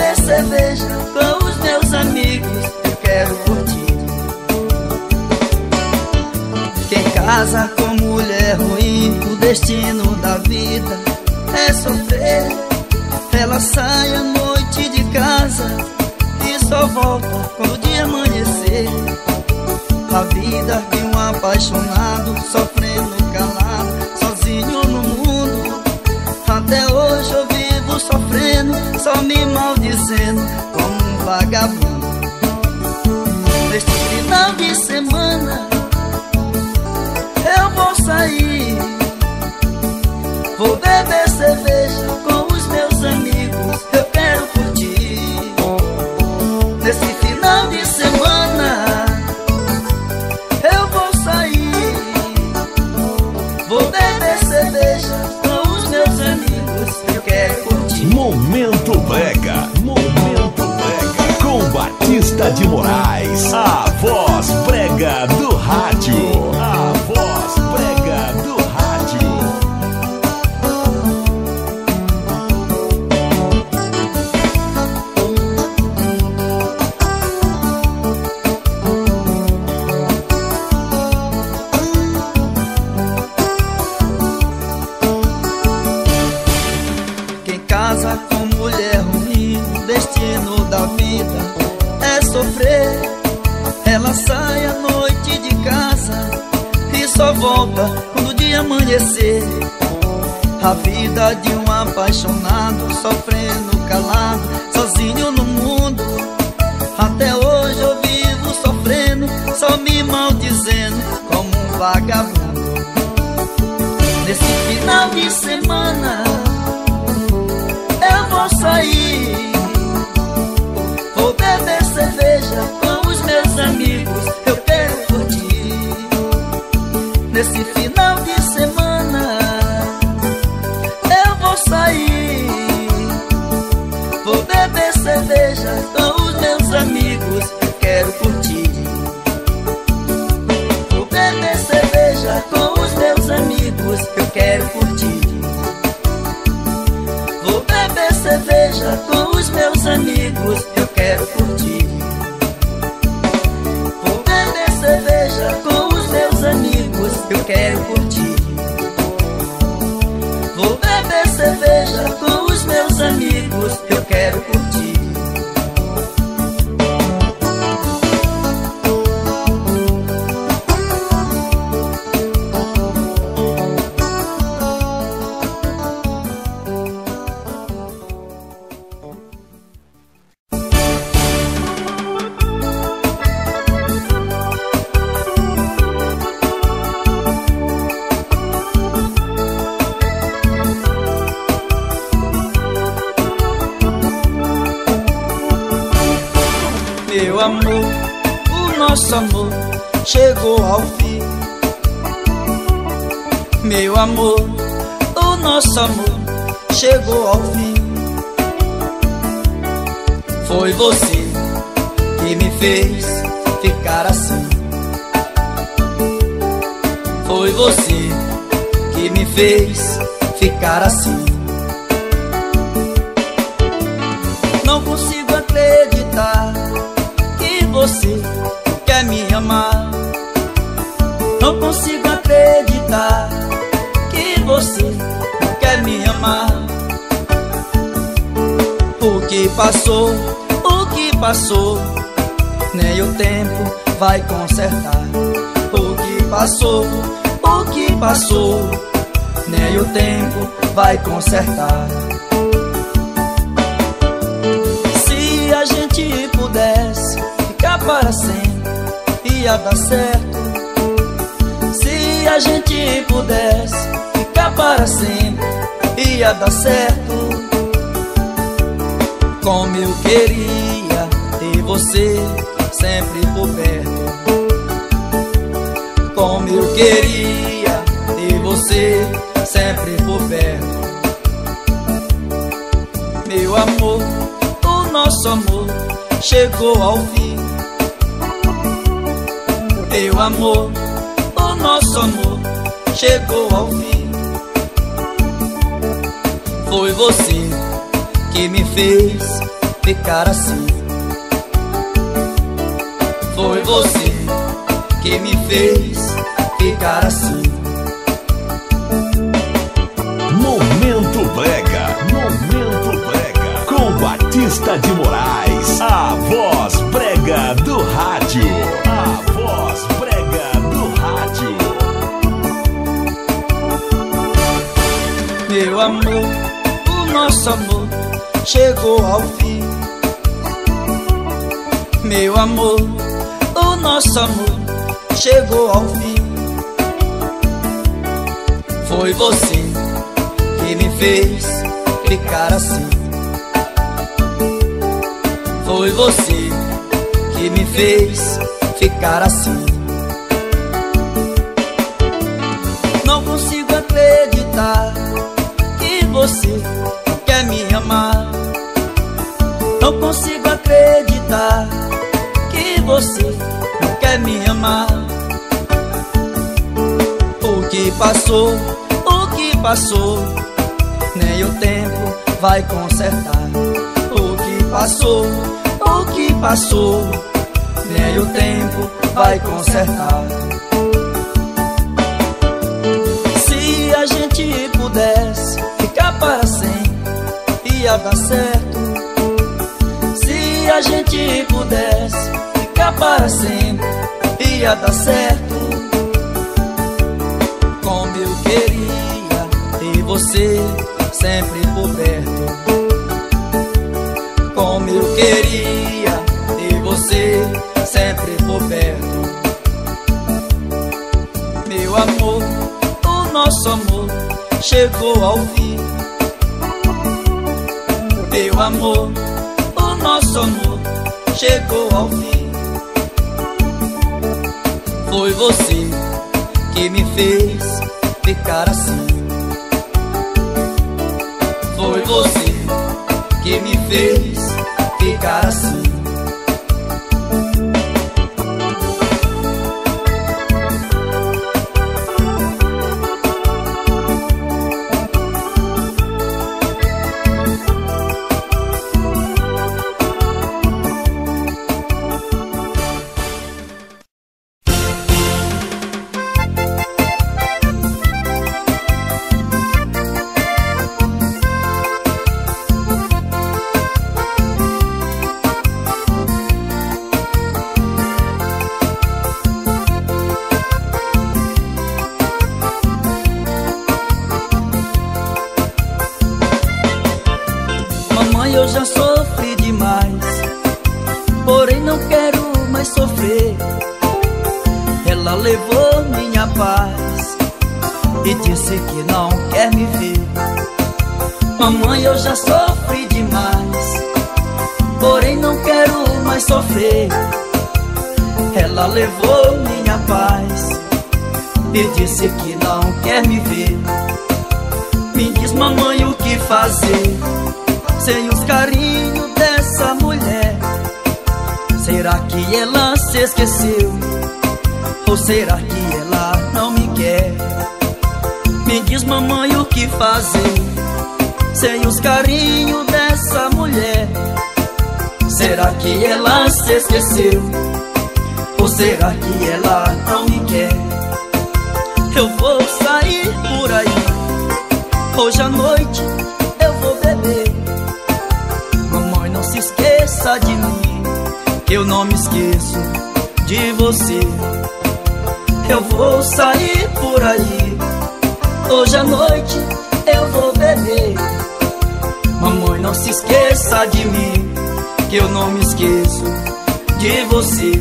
beber cerveja com os meus amigos, eu quero curtir. Quem casa com mulher ruim, o destino da vida é sofrer. Ela sai à noite de casa e só volta quando o dia amanhecer. A vida de um apaixonado, sofrendo calado, sozinho no mundo. Até hoje eu vivo sofrendo, só me maldizendo como um vagabundo. Neste final de semana eu vou sair, vou beber cerveja com os meus amigos, eu quero curtir. Nesse final de semana eu vou sair, vou beber cerveja com os meus amigos, eu quero curtir. Momento Brega, com Batista de Moraes, a voz brega do rádio, a voz brega do rádio. Quem casa com mulher ruim, o destino da vida é sofrer. Ela sai à noite de casa e só volta quando o dia amanhecer. A vida de um apaixonado, sofrendo calado, sozinho no mundo. Até hoje eu vivo sofrendo, só me maldizendo como um vagabundo. Nesse final de semana eu vou sair, vou beber cerveja com os meus amigos, eu quero curtir. Nesse final de semana eu vou sair, vou beber cerveja com os meus amigos, eu quero curtir. Vou beber cerveja com os meus amigos, eu quero curtir. Vou beber cerveja com os meus amigos, eu quero curtir. Vou beber cerveja com os meus amigos, eu quero curtir. Vou beber cerveja com os meus amigos, eu quero curtir. Meu amor, o nosso amor chegou ao fim. Meu amor, o nosso amor chegou ao fim. Foi você que me fez ficar assim. Foi você que me fez ficar assim. Não consigo acreditar que você quer me amar. Não consigo acreditar que você quer me amar. O que passou, nem o tempo vai consertar. O que passou, nem o tempo vai consertar. Se a gente pudesse ficar para sempre, ia dar certo. Se a gente pudesse ficar para sempre, ia dar certo. Como eu queria ter você sempre por perto. Como eu queria ter você sempre por perto. Meu amor, o nosso amor chegou ao fim. Meu amor, o nosso amor chegou ao fim. Foi você que me fez ficar assim. Foi você que me fez ficar assim. Momento Brega, Momento Brega, com Batista de Moraes, a voz brega do rádio, a voz brega do rádio. Meu amor, o nosso amor chegou ao fim. Meu amor, o nosso amor chegou ao fim. Foi você que me fez ficar assim. Foi você que me fez ficar assim. Não consigo acreditar que você quer me amar. Não consigo acreditar que você não quer me amar. O que passou, nem o tempo vai consertar. O que passou, nem o tempo vai consertar. Se a gente pudesse ficar para sempre, ia dar certo. Se a gente pudesse ficar para sempre, ia dar certo. Como eu queria ter você sempre por perto. Como eu queria ter você sempre por perto. Meu amor, o nosso amor chegou ao fim. Meu amor, o nosso amor chegou ao fim. Foi você que me fez ficar assim. Foi você que me fez ficar assim. Eu já sofri demais, porém não quero mais sofrer. Ela levou minha paz e disse que não quer me ver. Mamãe, eu já sofri demais, porém não quero mais sofrer. Ela levou minha paz e disse que não quer me ver. Me diz, mamãe, o que fazer sem os carinhos dessa mulher? Será que ela se esqueceu? Ou será que ela não me quer? Me diz, mamãe, o que fazer sem os carinhos dessa mulher? Será que ela se esqueceu? Ou será que ela não me quer? Eu vou sair por aí, hoje à noite eu vou beber. Mamãe, não se esqueça de mim, que eu não me esqueço de você. Eu vou sair por aí, hoje à noite eu vou beber. Mamãe, não se esqueça de mim, que eu não me esqueço de você.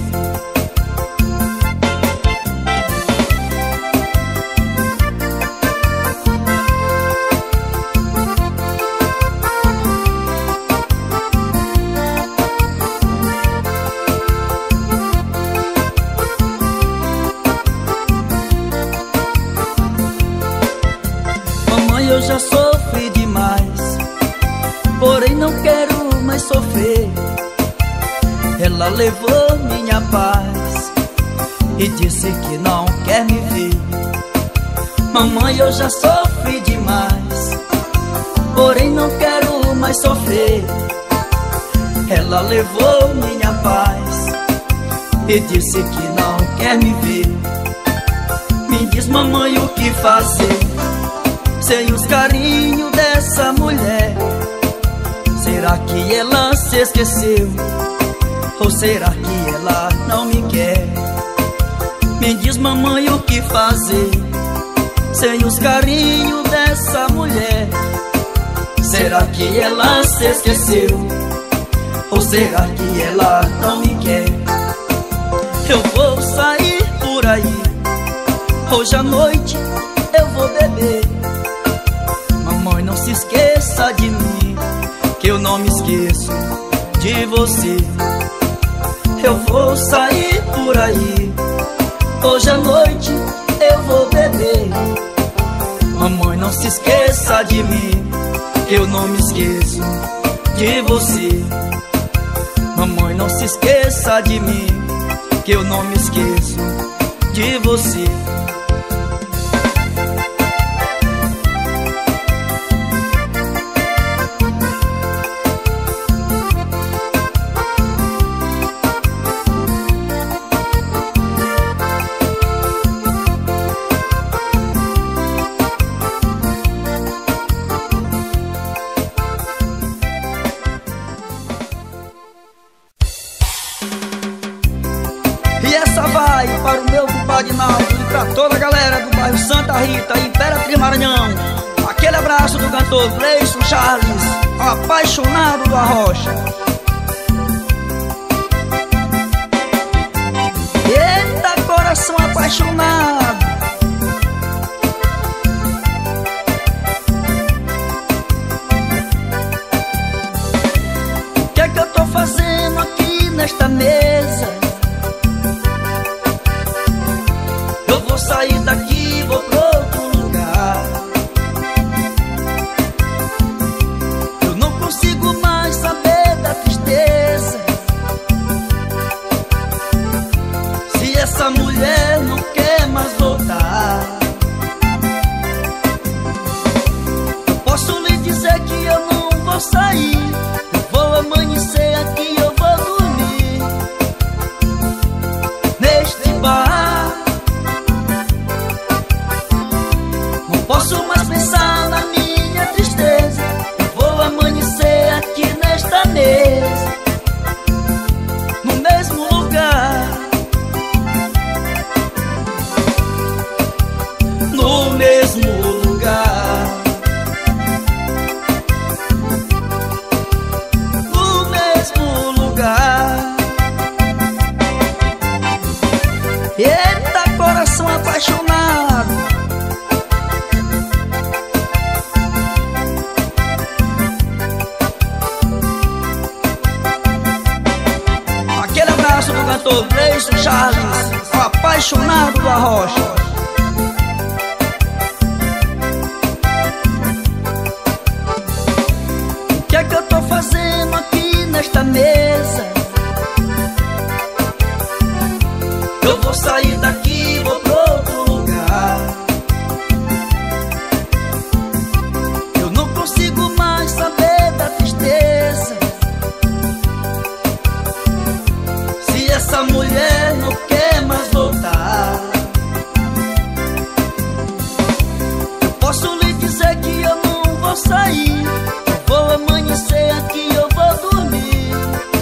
Eu já sofri demais, porém não quero mais sofrer. Ela levou minha paz e disse que não quer me ver. Mamãe, eu já sofri demais, porém não quero mais sofrer. Ela levou minha paz e disse que não quer me ver. Me diz, mamãe, o que fazer sem os carinhos dessa mulher? Será que ela se esqueceu? Ou será que ela não me quer? Me diz, mamãe, o que fazer sem os carinhos dessa mulher? Será que ela se esqueceu? Ou será que ela não me quer? Eu vou sair por aí, hoje à noite eu vou beber. Mamãe, não se esqueça de mim, que eu não me esqueço de você. Eu vou sair por aí, hoje à noite eu vou beber. Mamãe, não se esqueça de mim, que eu não me esqueço de você. Mamãe, não se esqueça de mim, que eu não me esqueço de você. Para o meu compadre Naldo e pra toda a galera do bairro Santa Rita, Imperatriz Maranhão. Aquele abraço do cantor Gleison Charles, apaixonado do Arrocha. Eita, coração apaixonado. O que é que eu tô fazendo aqui nesta mesa? Vou sair daqui, vou pra outro lugar. Eu não consigo mais saber da tristeza. Se essa mulher não quer mais voltar, eu posso lhe dizer que eu não vou sair. Eu vou amanhecer aqui, eu vou dormir neste bar. Posso mais pensar na minha tristeza. Eu vou amanhecer aqui nesta mesa, no mesmo lugar, no mesmo lugar, no mesmo lugar. Eita, coração apaixonado. Do cantor Gleison Charles, apaixonado do Arrocha. O que é que eu tô fazendo aqui nesta mesa? Eu vou sair daqui, vou pra outro lugar. Eu não consigo mais saber da tristeza. Essa mulher não quer mais voltar. Eu posso lhe dizer que eu não vou sair. Eu vou amanhecer aqui, eu vou dormir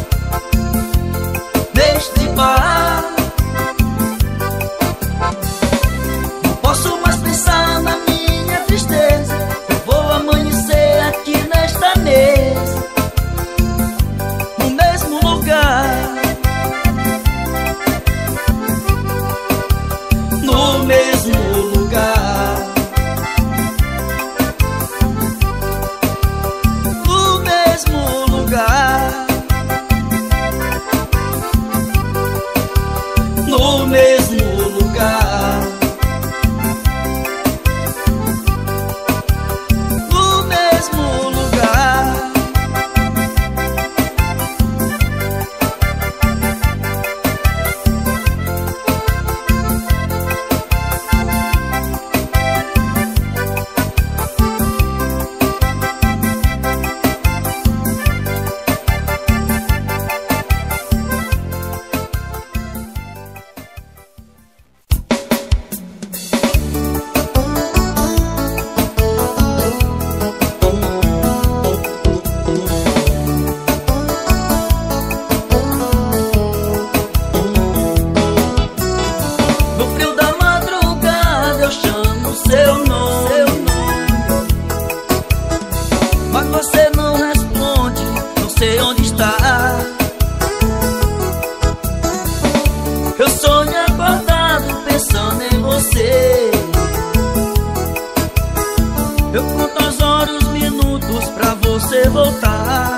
voltar.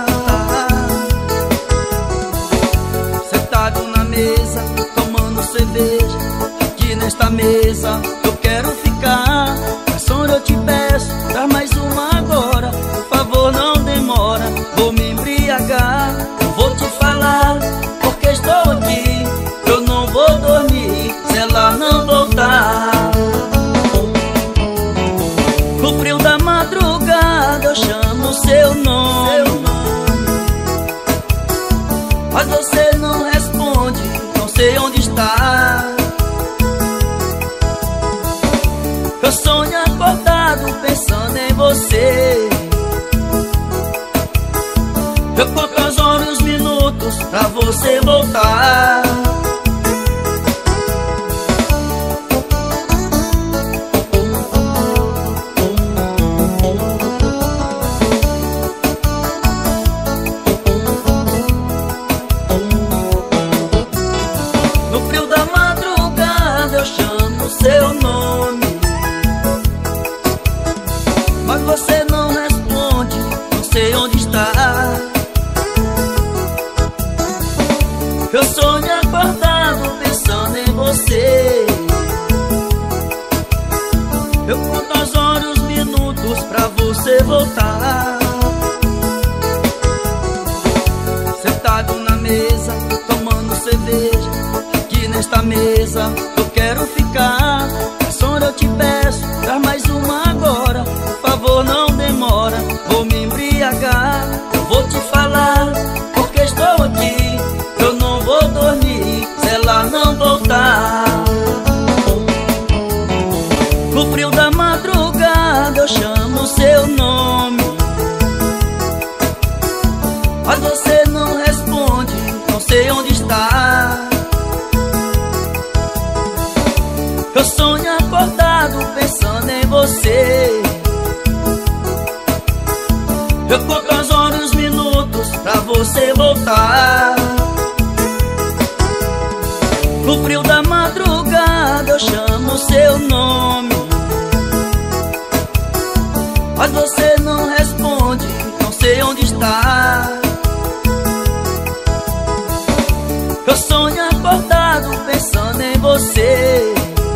Sentado na mesa, tomando cerveja, aqui nesta mesa eu quero ficar. Garçom, eu te peço, dá mais uma agora, por favor não demora, vou me embriagar. Eu vou te falar, porque estou aqui, eu não vou dormir se ela não voltar. No frio da madrugada eu chamo seu nome, mas você não responde, não sei onde está. Eu sonho acordado pensando em você. Eu conto as horas e os minutos pra você voltar. No frio da madrugada eu chamo seu nome, mas você não responde, não sei onde está. Eu sonho acordado pensando em você. Eu conto as horas e os minutos pra você voltar. Sentado na mesa, tomando cerveja, aqui nesta mesa eu quero ficar. Garçom, eu te peço, dá mais uma agora, por favor não demora, vou me embriagar. Eu vou te falar, porque estou aqui, eu não vou dormir se ela não voltar. No frio da madrugada eu chamo seu nome, mas você não responde, não sei onde está. Eu sonho acordado pensando em você. Eu conto as horas e os minutos pra você voltar. No frio da madrugada eu chamo seu nome, mas você não responde, não sei onde está. Eu sonho acordado pensando em você.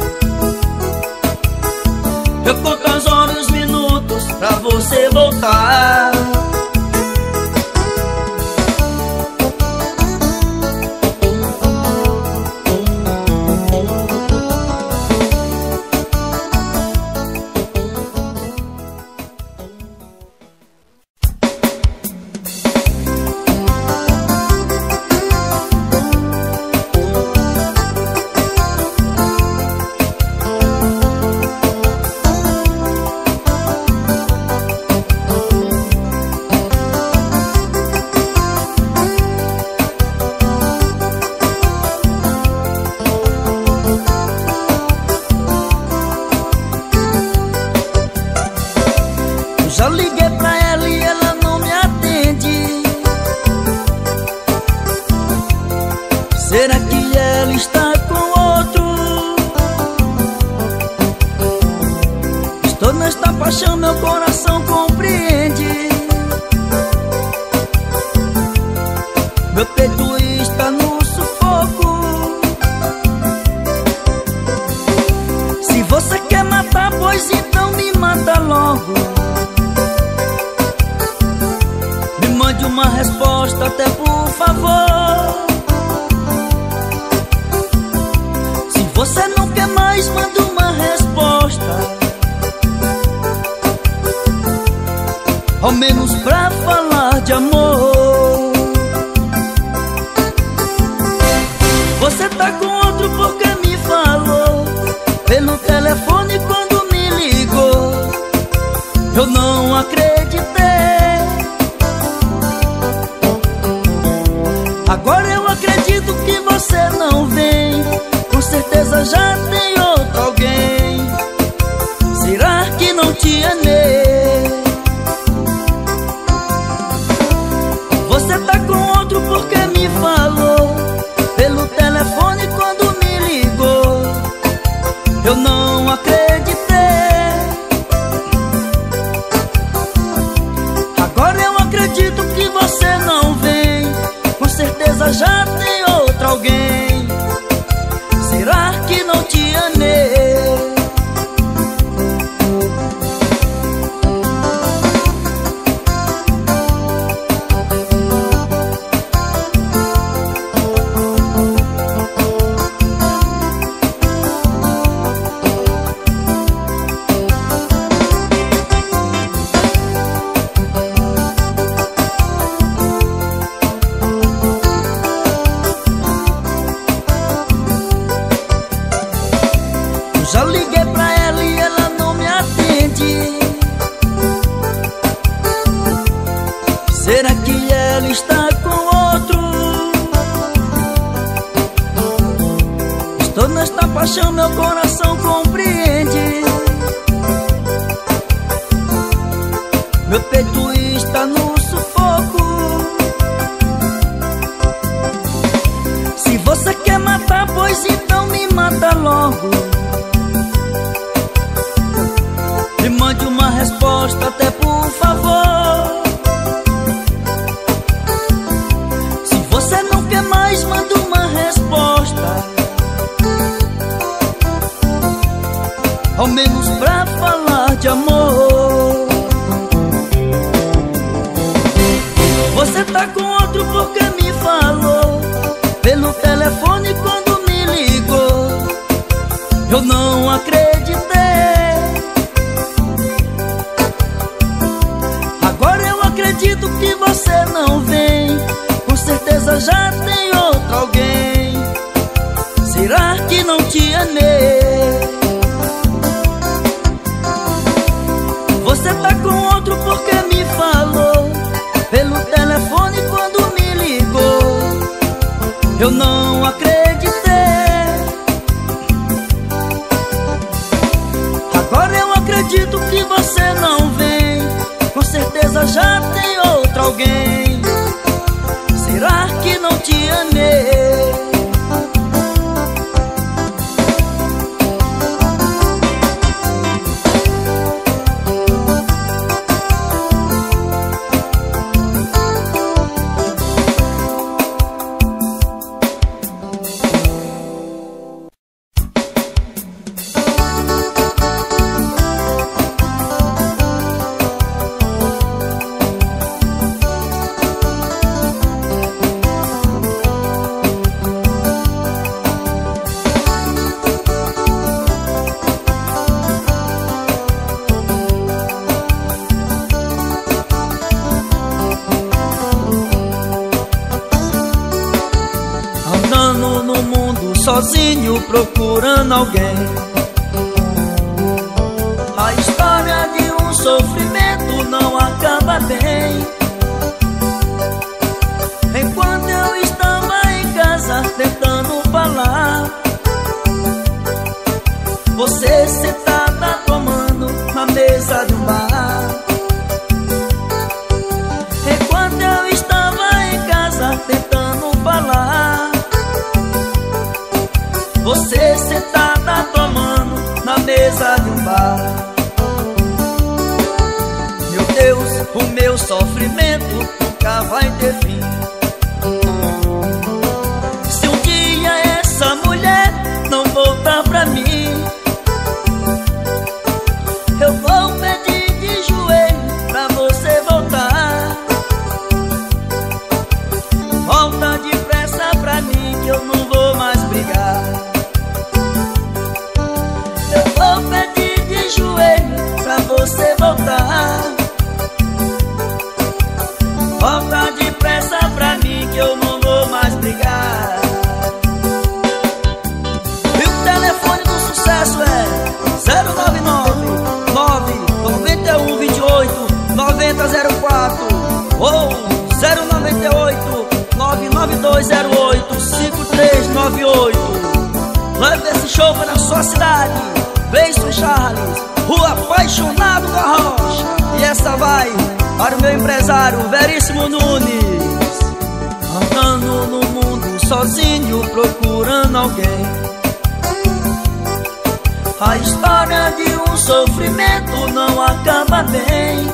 Eu conto as horas e os minutos pra você voltar. Já liguei pra ela e ela não me atende. Será que ela está com outro? Estou nesta paixão, meu coração compreende. Meu peito está no sufoco. Se você quer matar, pois então me mata logo. Mande uma resposta até por favor. Se você não quer mais, manda uma resposta, ao menos pra falar de amor. Você tá com outro porque me falou pelo telefone quando me ligou. Eu não acreditei. Agora eu acredito que você não vem, com certeza já tem outro alguém. Será que não te enganei? Você tá com outro porque me falou pelo telefone quando me ligou. Eu não acreditei. Agora eu acredito Será que ela está com outro? Estou nesta paixão, meu coração compreende. Meu peito está no sufoco. Se você quer matar, pois então me mata logo. Me mande uma resposta, até por favor. Se você não quer mais, manda uma resposta, ao menos pra falar de amor. Você tá com outro porque me falou pelo telefone quando me ligou. Eu não acreditei. Agora eu acredito que você não vem. Com certeza já tem outro alguém. Será que não te amei? Você tá com outro porque me falou pelo telefone quando me ligou. Eu não acreditei. Agora eu acredito que você não vem. Com certeza já tem outro alguém. Será que não te amei? Sozinho procurando alguém. A história de um sofrimento não acaba bem. Enquanto eu estava em casa tentando falar, você sentada tomando na mesa de um bar. Enquanto eu estava em casa tentando falar, você sentada tomando na mesa de um bar. Meu Deus, o meu sofrimento nunca vai ter fim. Se um dia essa mulher não voltar pra mim, eu vou pedir de joelho pra você voltar. Volta depressa pra mim que eu não vou mais brigar. Vou pedir de joelho pra você voltar. Volta depressa pra mim que eu não vou mais brigar. E o telefone do sucesso é 099-99128-9004 ou 098-99208-5398. Leve esse show para a sua cidade. Beijo, Charles, Rua Apaixonado da Rocha. E essa vai para o meu empresário Veríssimo Nunes. Andando no mundo sozinho procurando alguém. A história de um sofrimento não acaba bem.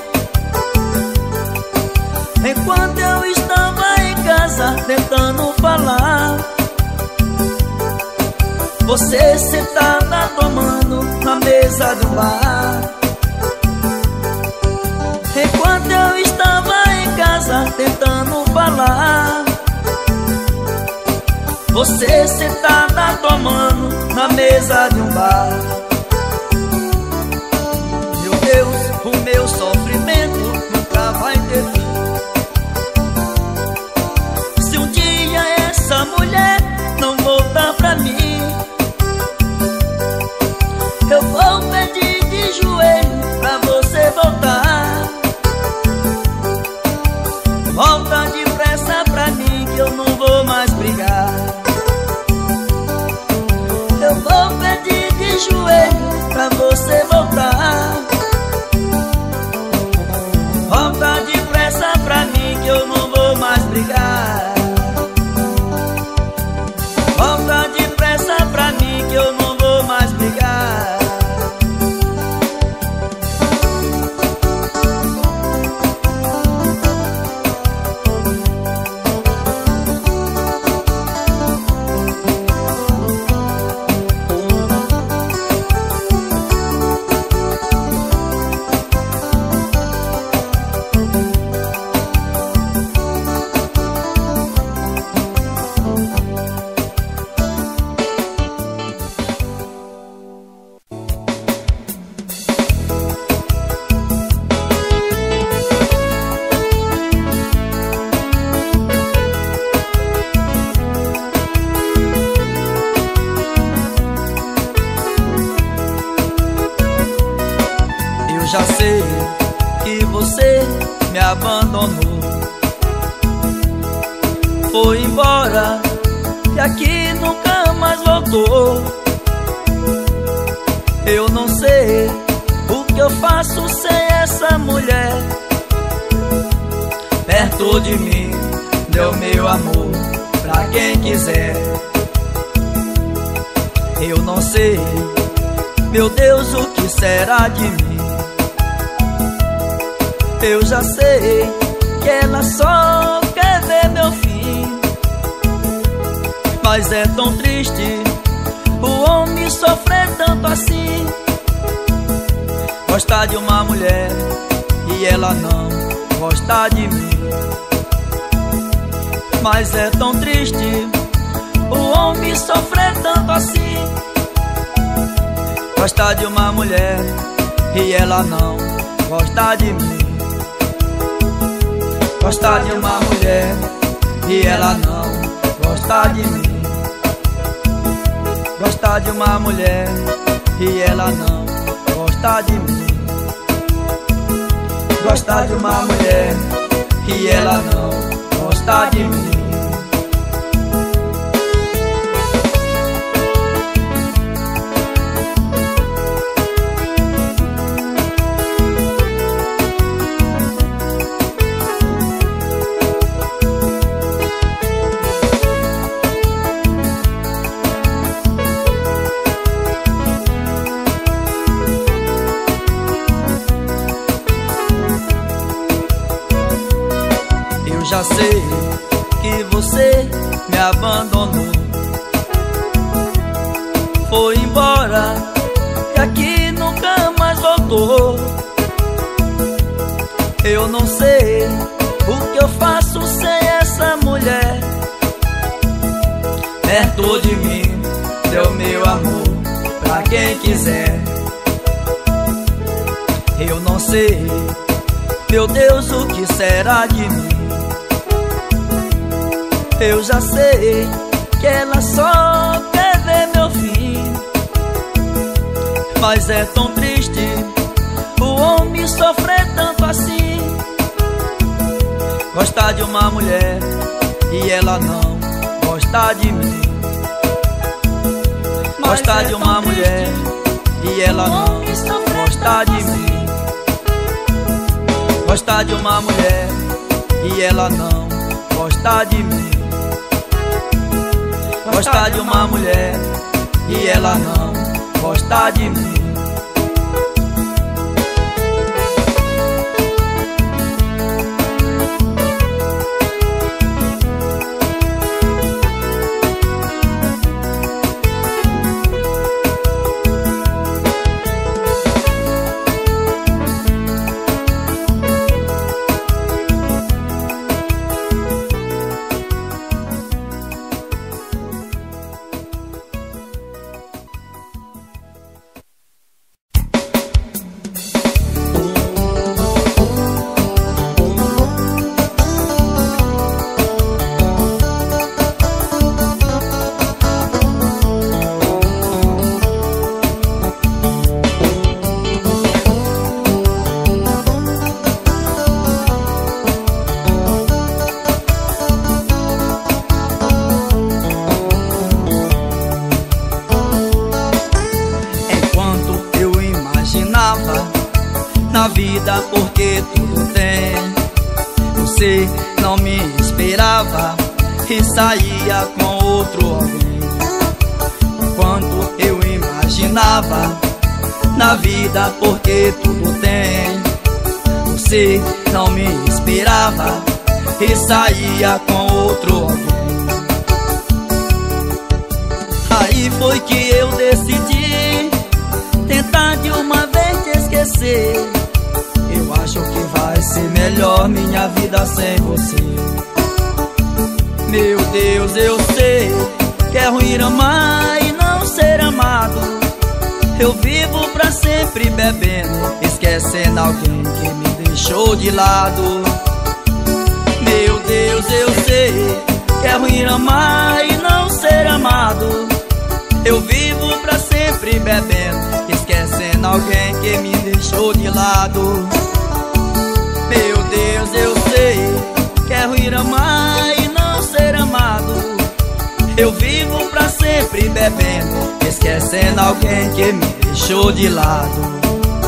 Enquanto eu estava em casa tentando falar, você sentada tomando na mesa do bar. Enquanto eu estava em casa tentando falar, você sentada tomando na mesa de um bar. Meu Deus, o meu sofrimento nunca vai ter fim. Se um dia essa mulher não voltar pra mim, eu vou pedir de joelho pra você voltar. Volta depressa pra mim que eu não vou mais brigar. Eu vou pedir de joelho pra você voltar. Volta depressa pra mim que eu não vou mais brigar. Volta depressa pra mim que eu não vou mais brigar. Já sei que você me abandonou, foi embora e aqui nunca mais voltou. Eu não sei o que eu faço sem essa mulher perto de mim. Deu meu amor pra quem quiser. Eu não sei, meu Deus, o que será de mim. Eu já sei que ela só quer ver meu fim, mas é tão triste o homem sofrer tanto assim. Gostar de uma mulher e ela não gostar de mim. Mas é tão triste o homem sofrer tanto assim. Gostar de uma mulher e ela não gostar de mim. Gostar de uma mulher e ela não gostar de mim. Gostar de uma mulher e ela não gostar de mim. Gostar de uma mulher e ela não gostar de mim. Já sei que você me abandonou, foi embora e aqui nunca mais voltou. Eu não sei o que eu faço sem essa mulher perto de mim. Deu meu amor pra quem quiser. Eu não sei, meu Deus, o que será de mim. Eu já sei que ela só quer ver meu fim, mas é tão triste o homem sofrer tanto assim. Gostar de uma mulher e ela não gostar de mim. Gostar de uma mulher e ela não gostar de mim. Gostar de uma mulher e ela não gostar de mim. Gostar de uma mulher e ela não gostar de mim. não me esperava e saía com outro alguém. Quanto eu imaginava na vida, porque tudo tem. Você não me esperava e saía com outro alguém. Aí foi que eu decidi tentar de uma vez te esquecer. Eu acho que vai ser melhor minha vida sem você. Meu Deus, eu sei que é ruim amar e não ser amado. Eu vivo pra sempre bebendo, esquecendo alguém que me deixou de lado. Meu Deus, eu sei que é ruim amar e não ser amado. Eu vivo pra sempre bebendo, esquecendo alguém que me deixou de lado. Meu Deus, eu sei que é ruim amar e não ser amado. Eu vivo pra sempre bebendo, esquecendo alguém que me deixou de lado.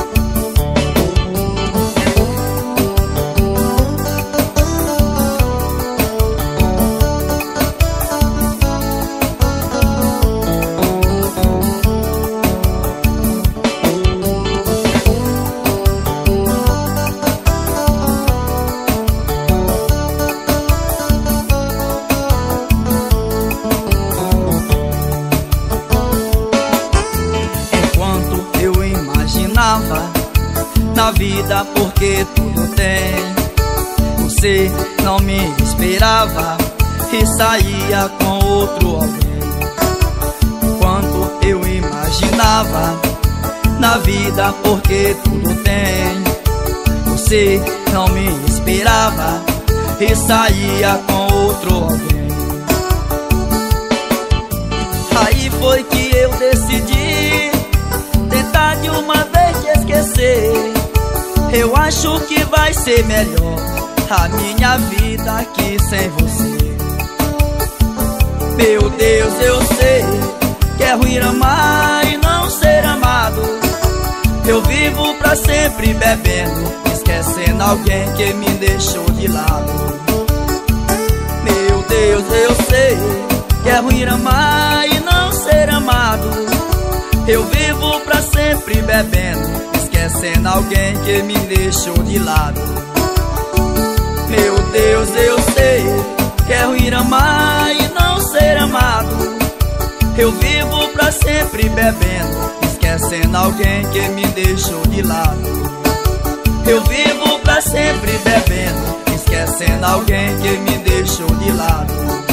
Na vida, porque tudo tem. Você não me esperava e saía com outro alguém. Quanto eu imaginava na vida, porque tudo tem. Você não me esperava e saía com outro alguém. Aí foi que eu decidi tentar de uma vez te esquecer. Eu acho que vai ser melhor a minha vida aqui sem você. Meu Deus, eu sei que é ruim amar e não ser amado. Eu vivo pra sempre bebendo, esquecendo alguém que me deixou de lado. Meu Deus, eu sei que é ruim amar e não ser amado. Eu vivo pra sempre bebendo, esquecendo alguém que me deixou de lado. Meu Deus, eu sei que é ruim amar e não ser amado. Eu vivo pra sempre bebendo, esquecendo alguém que me deixou de lado. Eu vivo pra sempre bebendo, esquecendo alguém que me deixou de lado.